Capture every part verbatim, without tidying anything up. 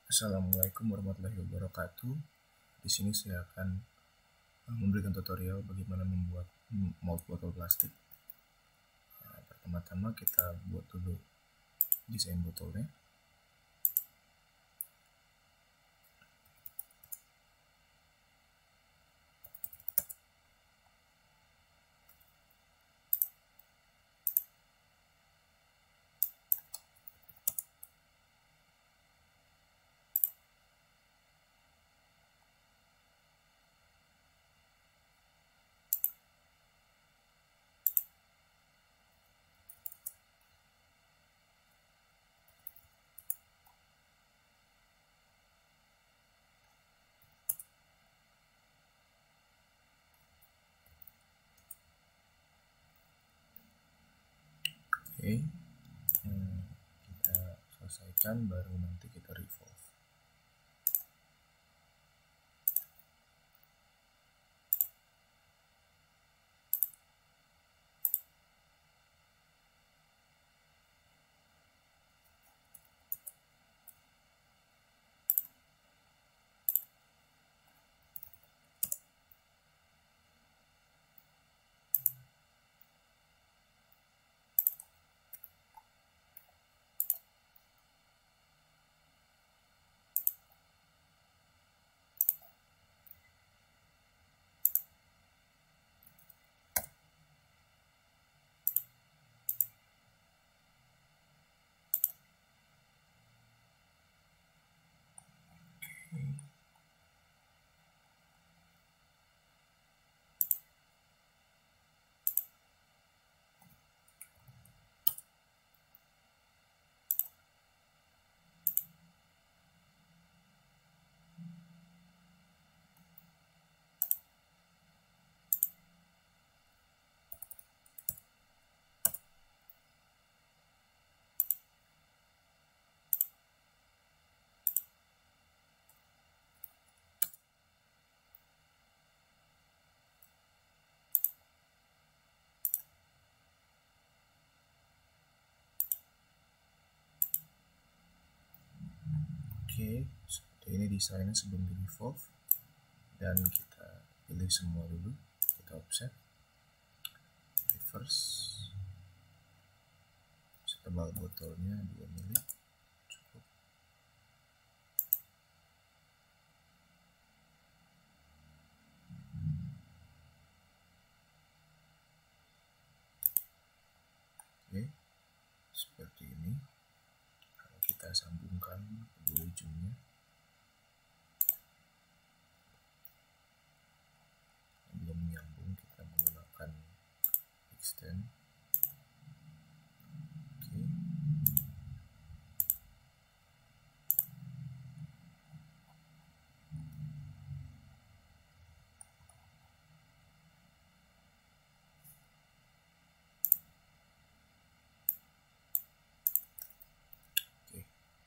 Assalamualaikum warahmatullahi wabarakatuh. Di sini saya akan memberikan tutorial bagaimana membuat mold botol plastik. Nah, pertama-tama kita buat dulu desain botolnya. Oke, hmm, kita selesaikan, baru nanti kita revolve. Oke, seperti ini desainnya sebelum di revolve, dan kita pilih semua dulu, kita offset, reverse, setebal botolnya dua mili cukup. Oke, seperti ini. Kalau kita sambungkan kedua ujungnya, belum menyambung, kita menggunakan extend. Oke, oke.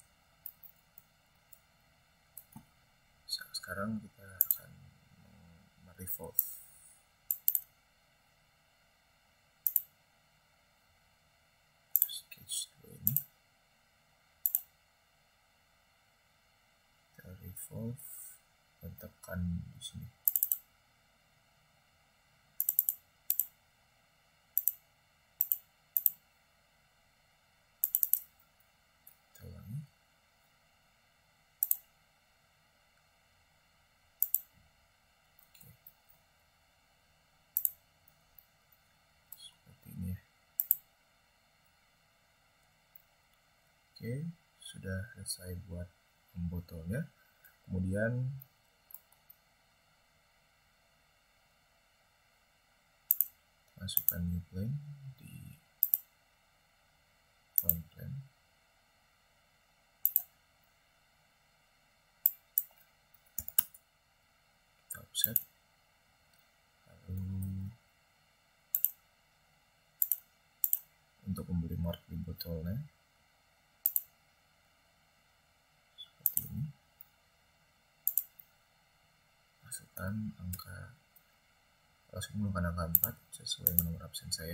Sekarang kita akan merevolve. Sketch dulu ini. Kita revolve dan tekan di sini. Kita ulangi. Ini ya. Oke, sudah selesai buat botolnya. Kemudian masukkan new plane di front plane. Kita offset. Lalu untuk memberi mark di botolnya seperti ini, masukkan angka, langsung menggunakan angka empat sesuai dengan nomor absen saya.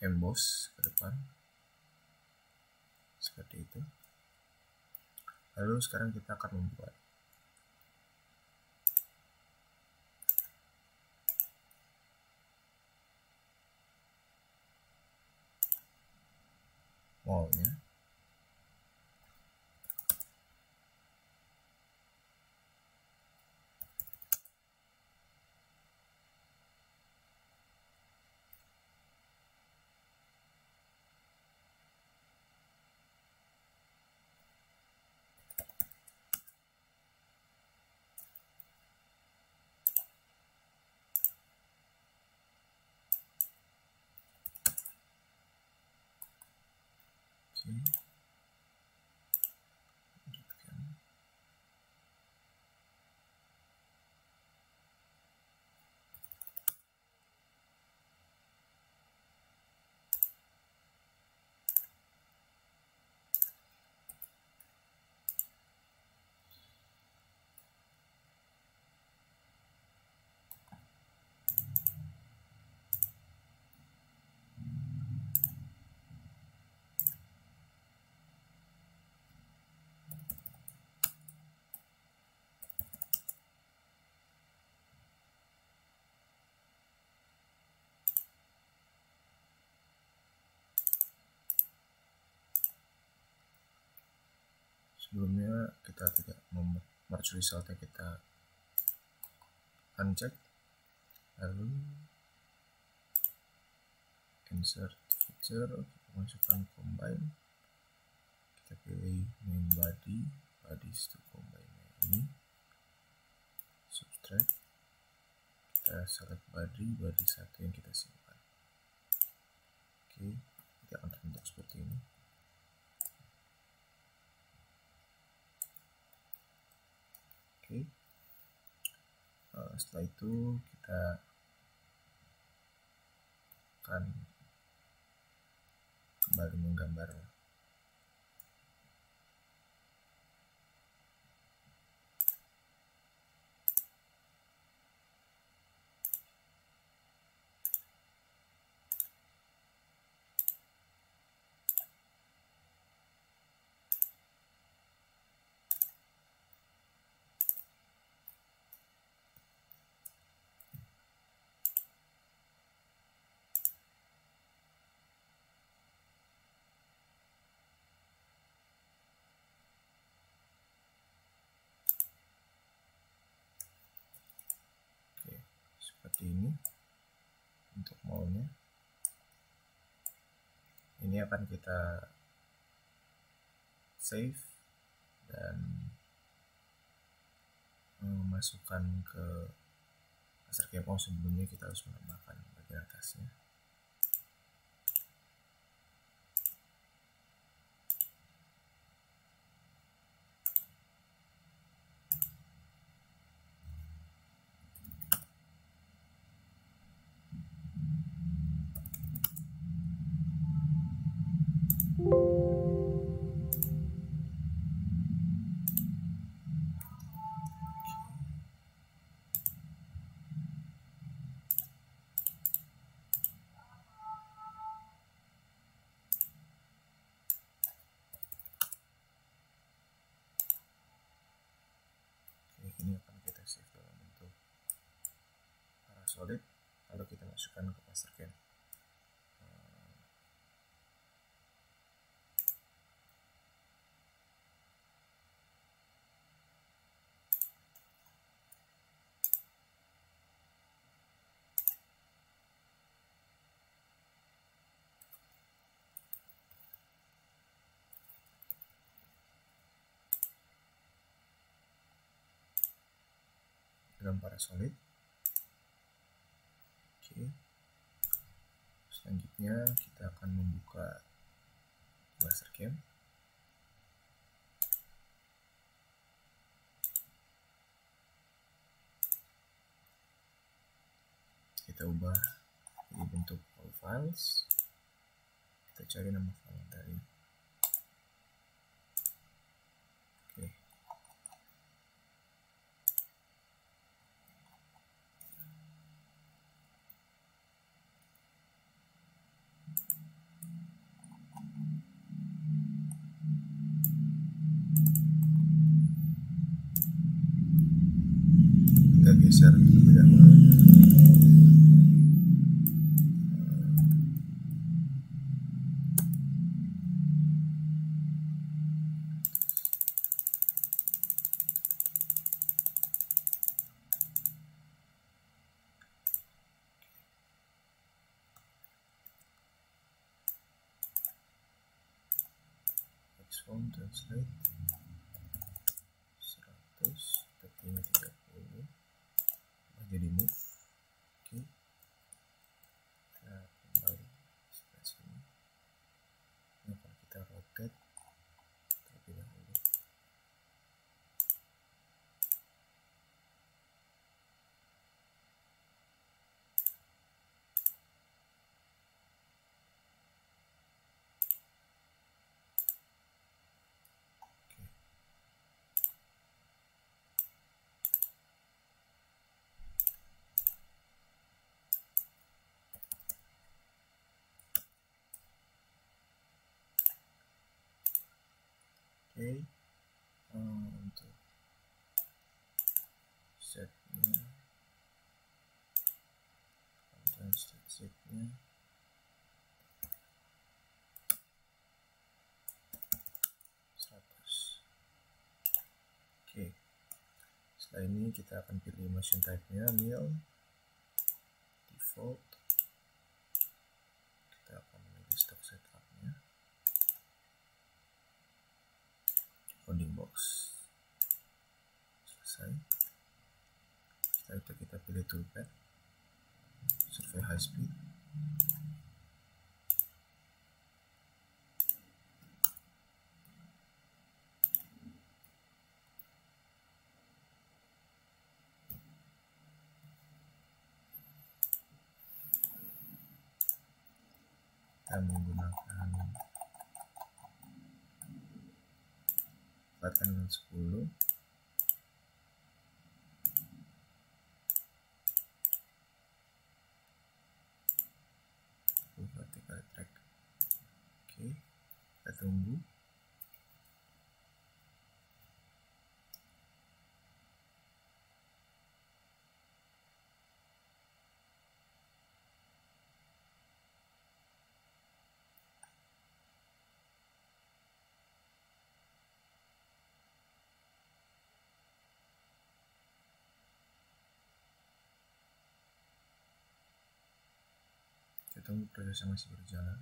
emboss ke depan seperti itu. Lalu sekarang kita akan membuat mallnya. Oke. Lanjutkan. Sebelumnya kita tidak membuat merge resultnya, kita uncheck, lalu insert feature, kita masukkan combine, kita pilih main body, body to combine ini, subtract, kita select body, body satu yang kita simpan. Oke, kita akan terbentuk seperti ini. Oke, uh, setelah itu kita akan kembali menggambar seperti ini untuk mallnya. Ini akan kita save dan memasukkan ke Mastercam. Oh, sebelumnya kita harus menambahkan bagian atasnya. Ini akan kita save dalam bentuk solid, lalu kita masukkan ke Mastercam. Dalam Parasolid. Oke. Selanjutnya kita akan membuka Mastercam. Kita ubah ini bentuk all files. Kita cari nama file dari. Oke. geser terlebih dahulu. Font translate seratus tapi tiga puluh jadi move. Oke, kita kembali ke sini. Ini akan kita rotate terlebih dahulu. Oke, okay. uh, untuk setnya, content state setnya seratus. Oke, okay. Setelah ini kita akan pilih machine type-nya mil default. Kita akan memilih stock setup-nya coding box. Selesai. Setelah itu kita pilih toolpad, survey high speed. Kita menggunakan flatkan dengan sepuluh. Vertical track. Oke, kita tunggu. Kita tunggu prosesnya masih berjalan.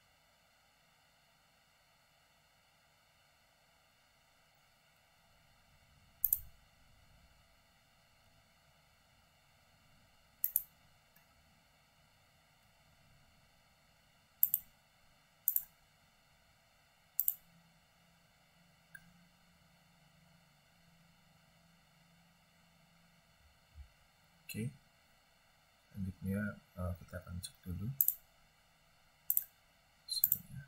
Oke, selanjutnya uh, kita akan cek dulu hasilnya.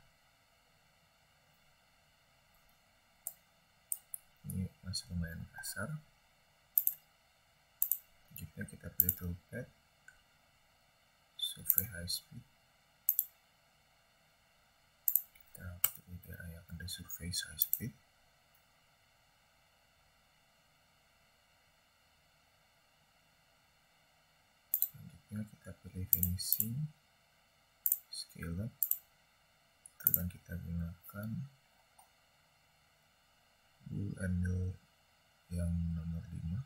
Ini masih lumayan kasar. Selanjutnya kita pilih toolpad, survey high speed. Kita pilih daerah yang ada survey high speed. Kita pilih finishing, scale up, dan kita gunakan bull angle yang nomor lima.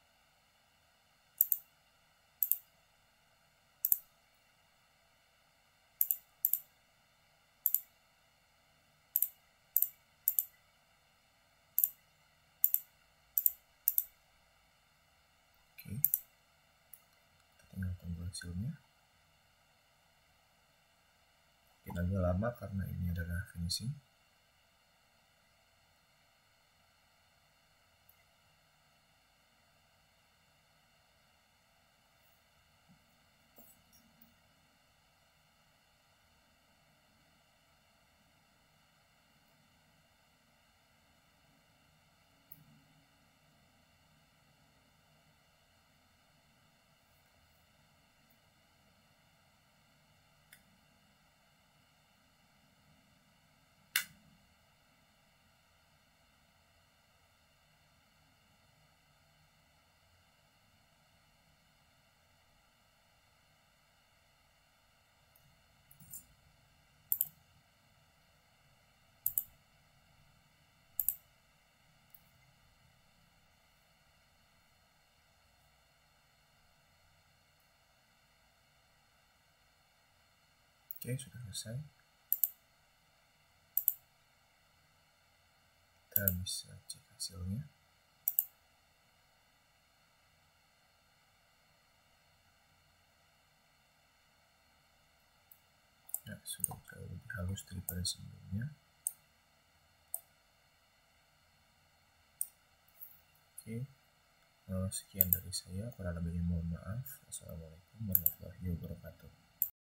Oke, tinggal tunggu hasilnya. Mungkin agak lama karena ini adalah finishing. Oke, sudah selesai. Kita bisa cek hasilnya. Ya, sudah jauh lebih halus daripada sebelumnya. Oke, sekian dari saya. Kurang lebihnya mohon maaf. Assalamualaikum warahmatullahi wabarakatuh.